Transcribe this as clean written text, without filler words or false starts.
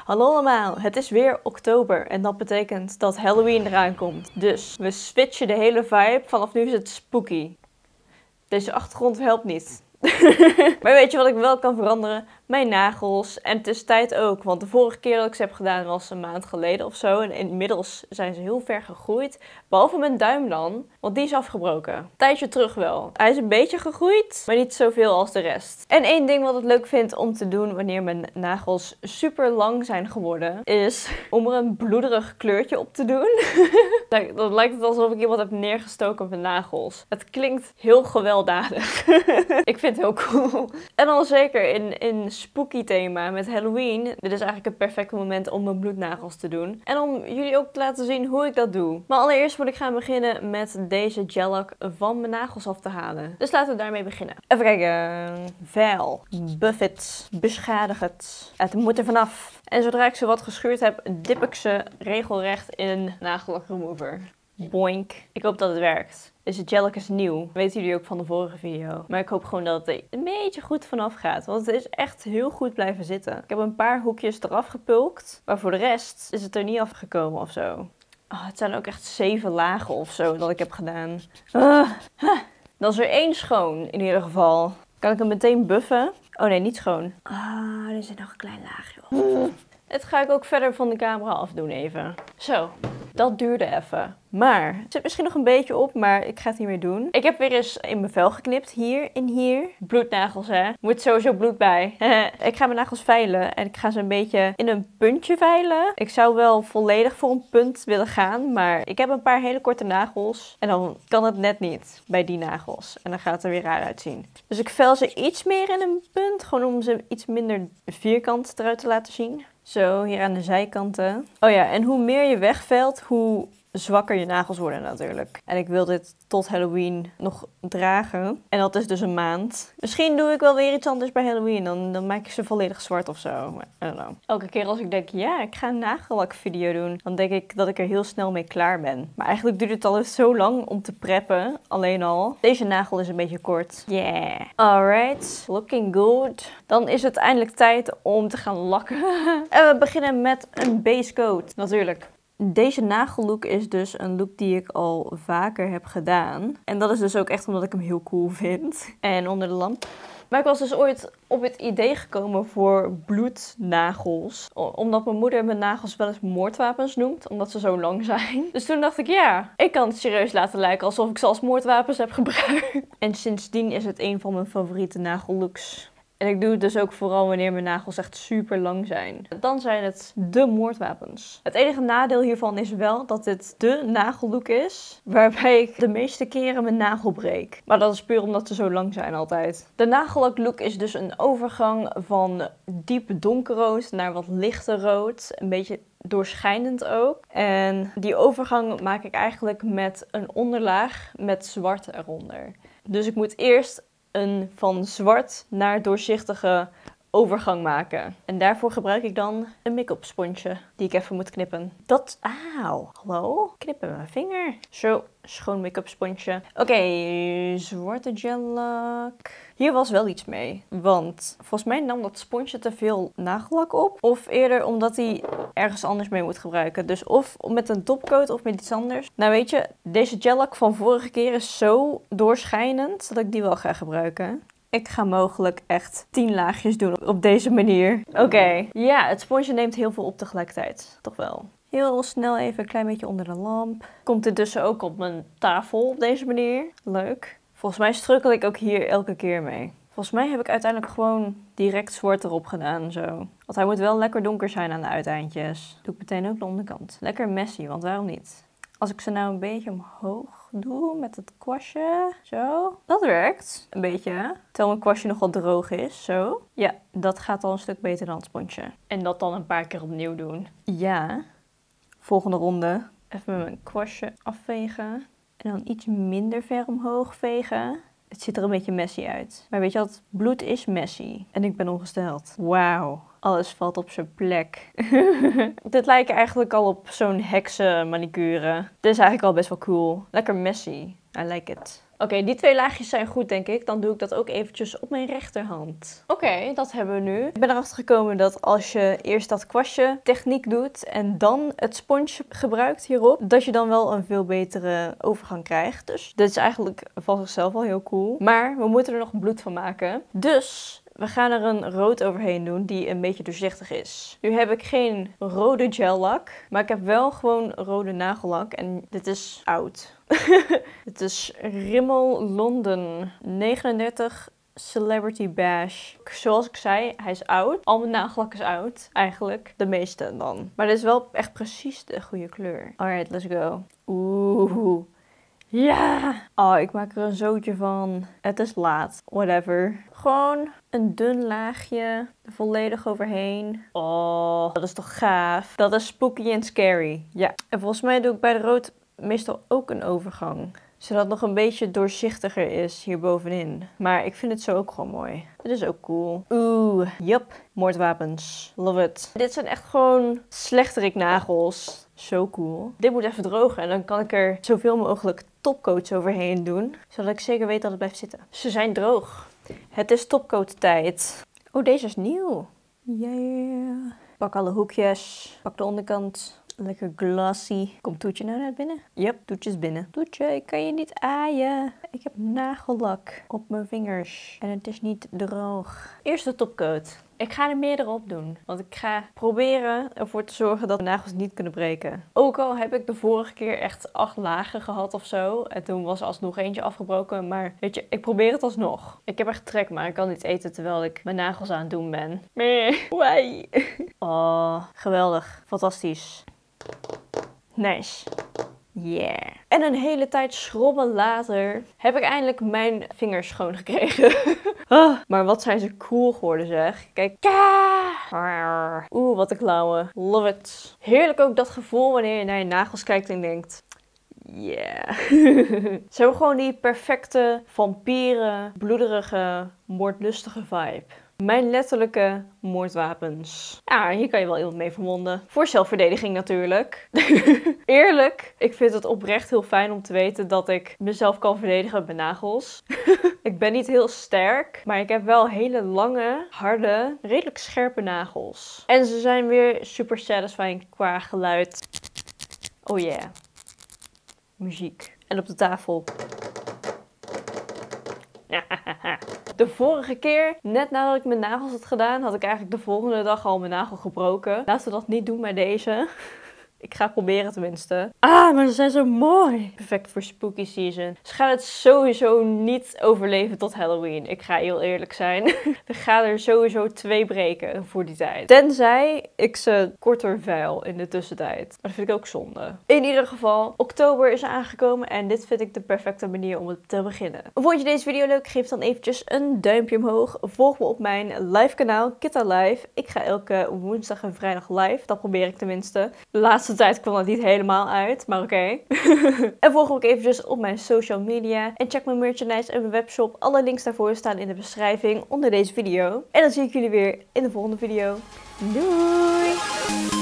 Hallo allemaal, het is weer oktober en dat betekent dat Halloween eraan komt. Dus we switchen de hele vibe, vanaf nu is het spooky. Deze achtergrond helpt niet. Maar weet je wat ik wel kan veranderen? Mijn nagels. En het is tijd ook, want de vorige keer dat ik ze heb gedaan was een maand geleden of zo. En inmiddels zijn ze heel ver gegroeid. Behalve mijn duim dan, want die is afgebroken. Een tijdje terug wel. Hij is een beetje gegroeid, maar niet zoveel als de rest. En één ding wat ik leuk vind om te doen wanneer mijn nagels super lang zijn geworden, is om er een bloederig kleurtje op te doen. Dan lijkt het alsof ik iemand heb neergestoken op mijn nagels. Het klinkt heel gewelddadig. Ik vind het heel cool. En dan zeker in spooky thema met Halloween. Dit is eigenlijk het perfecte moment om mijn bloednagels te doen. En om jullie ook te laten zien hoe ik dat doe. Maar allereerst moet ik gaan beginnen met deze gel-lak van mijn nagels af te halen. Dus laten we daarmee beginnen. Even kijken. Vuil. Buff it. Beschadig het. Het moet er vanaf. En zodra ik ze wat geschuurd heb, dip ik ze regelrecht in nagellak remover. Boink. Ik hoop dat het werkt. Deze gel-lak is nieuw. Dat weten jullie ook van de vorige video. Maar ik hoop gewoon dat het er een beetje goed vanaf gaat. Want het is echt heel goed blijven zitten. Ik heb een paar hoekjes eraf gepulkt. Maar voor de rest is het er niet afgekomen of zo. Oh, het zijn ook echt 7 lagen of zo dat ik heb gedaan. Dan is er 1 schoon in ieder geval. Kan ik hem meteen buffen? Oh nee, niet schoon. Er zit nog een klein laagje op. Het ga ik ook verder van de camera afdoen even. Zo, dat duurde even. Maar, het zit misschien nog een beetje op, maar ik ga het hiermee doen. Ik heb weer eens in mijn vel geknipt, hier en hier. Bloednagels hè, moet sowieso bloed bij. Ik ga mijn nagels veilen en ik ga ze een beetje in een puntje veilen. Ik zou wel volledig voor een punt willen gaan, maar ik heb een paar hele korte nagels. En dan kan het net niet bij die nagels. En dan gaat het er weer raar uitzien. Dus ik veil ze iets meer in een punt, gewoon om ze iets minder vierkant eruit te laten zien. Zo, hier aan de zijkanten. Oh ja, en hoe meer je wegvelt, hoe zwakker je nagels worden natuurlijk. En ik wil dit tot Halloween nog dragen. En dat is dus een maand. Misschien doe ik wel weer iets anders bij Halloween. Dan maak ik ze volledig zwart of zo. I don't know. Elke keer als ik denk, ja, ik ga een nagellakvideo doen, dan denk ik dat ik er heel snel mee klaar ben. Maar eigenlijk duurt het al zo lang om te preppen. Alleen al. Deze nagel is een beetje kort. Yeah. Alright. Looking good. Dan is het eindelijk tijd om te gaan lakken. En we beginnen met een base coat. Natuurlijk. Deze nagellook is dus een look die ik al vaker heb gedaan. En dat is dus ook echt omdat ik hem heel cool vind. En onder de lamp. Maar ik was dus ooit op het idee gekomen voor bloednagels. Omdat mijn moeder mijn nagels wel eens moordwapens noemt. Omdat ze zo lang zijn. Dus toen dacht ik, ja, ik kan het serieus laten lijken alsof ik ze als moordwapens heb gebruikt. En sindsdien is het een van mijn favoriete nagellooks. En ik doe het dus ook vooral wanneer mijn nagels echt super lang zijn. Dan zijn het de moordwapens. Het enige nadeel hiervan is wel dat dit de nagellook is waarbij ik de meeste keren mijn nagel breek. Maar dat is puur omdat ze zo lang zijn altijd. De nagellaklook is dus een overgang van diep donkerrood naar wat lichter rood. Een beetje doorschijnend ook. En die overgang maak ik eigenlijk met een onderlaag met zwart eronder. Dus ik moet eerst een van zwart naar doorzichtige overgang maken. En daarvoor gebruik ik dan een make-up sponsje die ik even moet knippen. Auw, hallo? Knippen met mijn vinger. Zo, schoon make-up sponsje. Oké, zwarte gel-lak. Hier was wel iets mee, want volgens mij nam dat sponsje te veel nagellak op. Of eerder omdat hij ergens anders mee moet gebruiken. Dus of met een topcoat of met iets anders. Nou weet je, deze gel-lak van vorige keer is zo doorschijnend dat ik die wel ga gebruiken. Ik ga mogelijk echt 10 laagjes doen op deze manier. Oké. Ja, het sponsje neemt heel veel op tegelijkertijd. Toch wel. Heel snel even een klein beetje onder de lamp. Komt dit dus ook op mijn tafel op deze manier. Leuk. Volgens mij strukkel ik ook hier elke keer mee. Volgens mij heb ik uiteindelijk gewoon direct zwart erop gedaan. Zo. Want hij moet wel lekker donker zijn aan de uiteindjes. Doe ik meteen ook de onderkant. Lekker messy, want waarom niet? Als ik ze nou een beetje omhoog doe met het kwastje. Zo. Dat werkt. Een beetje. Terwijl mijn kwastje nog wat droog is. Zo. Ja, dat gaat al een stuk beter dan het sponsje. En dat dan een paar keer opnieuw doen. Ja. Volgende ronde. Even mijn kwastje afvegen. En dan iets minder ver omhoog vegen. Het ziet er een beetje messy uit. Maar weet je wat? Bloed is messy. En ik ben ongesteld. Wauw. Alles valt op zijn plek. Dit lijkt eigenlijk al op zo'n heksenmanicure. Dit is eigenlijk al best wel cool. Lekker messy. I like it. Oké, die 2 laagjes zijn goed, denk ik. Dan doe ik dat ook eventjes op mijn rechterhand. Oké, dat hebben we nu. Ik ben erachter gekomen dat als je eerst dat kwastje techniek doet en dan het sponsje gebruikt hierop, dat je dan wel een veel betere overgang krijgt. Dus dit is eigenlijk van zichzelf wel heel cool. Maar we moeten er nog bloed van maken. Dus we gaan er een rood overheen doen die een beetje doorzichtig is. Nu heb ik geen rode gel lak, maar ik heb wel gewoon rode nagellak en dit is oud. Het is Rimmel London 39 Celebrity Bash. Zoals ik zei, hij is oud. Al mijn nagellak is oud, eigenlijk. De meeste dan. Maar dit is wel echt precies de goede kleur. Alright, let's go. Oeh. Ja! Oh, ik maak er een zootje van. Het is laat. Whatever. Gewoon een dun laagje er volledig overheen. Oh, dat is toch gaaf. Dat is spooky en scary. Ja. En volgens mij doe ik bij de rood meestal ook een overgang. Zodat het nog een beetje doorzichtiger is hier bovenin. Maar ik vind het zo ook gewoon mooi. Het is ook cool. Oeh, yup. Moordwapens. Love it. Dit zijn echt gewoon slechteriknagels. Zo cool. Dit moet even drogen en dan kan ik er zoveel mogelijk topcoats overheen doen. Zodat ik zeker weet dat het blijft zitten. Ze zijn droog. Het is topcoat tijd. Oh, deze is nieuw. Yeah. Pak alle hoekjes. Pak de onderkant. Lekker glossy. Komt Toetje nou net binnen? Yep, Toetje is binnen. Toetje, ik kan je niet aaien. Ik heb nagellak op mijn vingers. En het is niet droog. Eerst de topcoat. Ik ga er meerdere op doen. Want ik ga proberen ervoor te zorgen dat de nagels niet kunnen breken. Ook al heb ik de vorige keer echt 8 lagen gehad of zo. En toen was er alsnog eentje afgebroken. Maar weet je, ik probeer het alsnog. Ik heb echt trek, maar ik kan niet eten terwijl ik mijn nagels aan het doen ben. Wai. Oh, geweldig. Fantastisch. Nice. Yeah. En een hele tijd schrobben later heb ik eindelijk mijn vingers schoon gekregen. Maar wat zijn ze cool geworden zeg. Kijk. Oeh, wat een klauwen. Love it. Heerlijk ook dat gevoel wanneer je naar je nagels kijkt en denkt... Yeah. Ze hebben gewoon die perfecte, vampieren, bloederige, moordlustige vibe. Mijn letterlijke moordwapens. Ja, hier kan je wel iemand mee verwonden. Voor zelfverdediging natuurlijk. Eerlijk, ik vind het oprecht heel fijn om te weten dat ik mezelf kan verdedigen met mijn nagels. Ik ben niet heel sterk, maar ik heb wel hele lange, harde, redelijk scherpe nagels. En ze zijn weer super satisfying qua geluid. Oh yeah. Muziek. En op de tafel. De vorige keer, net nadat ik mijn nagels had gedaan, had ik eigenlijk de volgende dag al mijn nagel gebroken. Laten we dat niet doen bij deze. Ik ga het proberen tenminste. Ah, maar ze zijn zo mooi. Perfect voor spooky season. Ze gaan het sowieso niet overleven tot Halloween. Ik ga heel eerlijk zijn. Er gaan er sowieso 2 breken voor die tijd. Tenzij ik ze korter vuil in de tussentijd. Maar dat vind ik ook zonde. In ieder geval, oktober is aangekomen en dit vind ik de perfecte manier om het te beginnen. Vond je deze video leuk? Geef dan eventjes een duimpje omhoog. Volg me op mijn live kanaal, Kitta Live. Ik ga elke woensdag en vrijdag live. Dat probeer ik tenminste. De laatste tijd kwam dat niet helemaal uit, maar oké. En volg me ook eventjes op mijn social media. En check mijn merchandise en mijn webshop. Alle links daarvoor staan in de beschrijving onder deze video. En dan zie ik jullie weer in de volgende video. Doei!